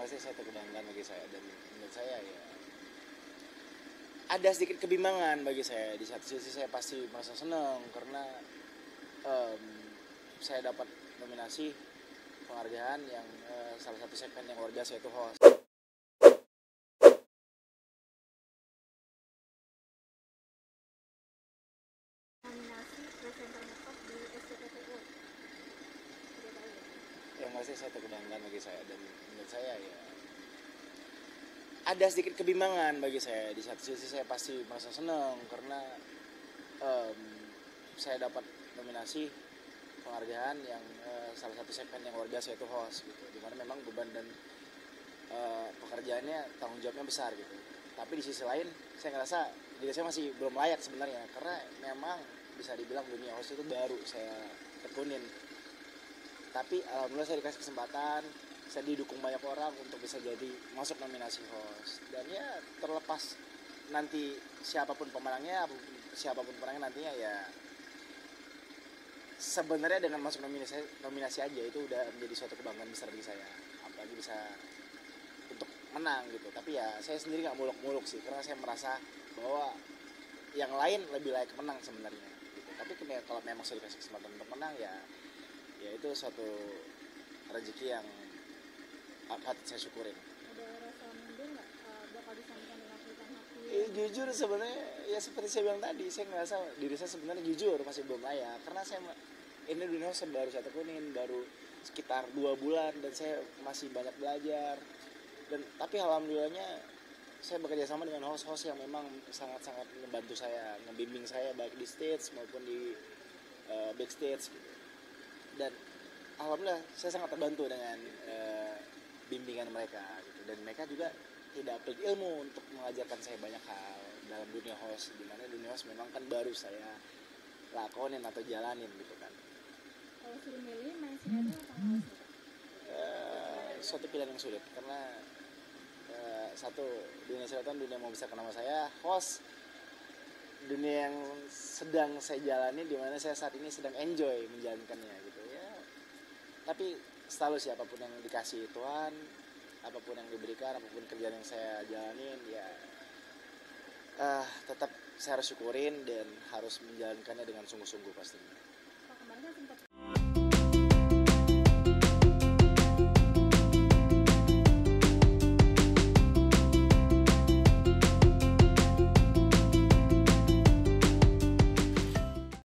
pasti satu kebanggaan bagi saya, dan menurut saya ya ada sedikit kebimbangan bagi saya. Di satu sisi saya pasti merasa senang karena em, saya dapat nominasi penghargaan yang salah satu segmen yang luar biasa, yaitu host. Nominasi presenter ngetop di SCTV. Yang pasti satu kebanggaan bagi saya, dan menurut saya ya ada sedikit kebimbangan bagi saya. Di satu sisi saya pasti merasa senang karena em, saya dapat nominasi penghargaan yang salah satu segmen yang luar biasa, yaitu host gitu, dimana memang beban dan pekerjaannya, tanggung jawabnya besar gitu. Tapi di sisi lain saya ngerasa diri saya masih belum layak sebenarnya, karena memang bisa dibilang dunia host itu baru saya tekunin. Tapi alhamdulillah saya dikasih kesempatan, saya didukung banyak orang untuk bisa jadi masuk nominasi host. Dan ya terlepas nanti siapapun pemenangnya nantinya, ya sebenarnya dengan masuk nominasi aja itu udah menjadi suatu kebanggaan besar bagi saya, apalagi bisa untuk menang gitu. Tapi ya saya sendiri nggak muluk-muluk sih, karena saya merasa bahwa yang lain lebih layak menang sebenarnya gitu. Tapi kalau memang saya dikasih kesempatan untuk menang, ya itu suatu rezeki yang patut saya syukurin. Ada rasa minder nggak bakal disambungkan dengan kehidupan hati? Jujur sebenarnya ya seperti saya bilang tadi, saya ngerasa diri saya sebenarnya jujur masih belum layak, karena ini dunia saya baru saya tekunin baru sekitar 2 bulan, dan saya masih banyak belajar. Tapi alhamdulillahnya saya bekerja sama dengan host-host yang memang sangat-sangat membantu saya, ngebimbing saya baik di stage maupun di backstage gitu. Dan alhamdulillah saya sangat terbantu dengan bimbingan mereka gitu. Dan mereka juga tidak pelit ilmu untuk mengajarkan saya banyak hal dalam dunia host, dimana dunia host memang kan baru saya lakonin atau jalanin gitu kan. Kalau suruh milih main sinetron atau host? Suatu pilihan yang sulit, karena satu, dunia sinetron dunia yang membesarkan nama saya. Host dunia yang sedang saya jalani, dimana saya saat ini sedang enjoy menjalankannya gitu ya. Tapi selalu siapapun yang dikasih Tuhan, apapun yang diberikan, apapun kerjaan yang saya jalanin, ya tetap saya harus syukurin dan harus menjalankannya dengan sungguh-sungguh pastinya.